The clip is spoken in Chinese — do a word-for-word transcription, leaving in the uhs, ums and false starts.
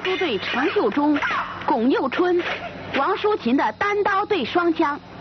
书对陈秀忠、龚又春、王淑琴的单刀对双枪。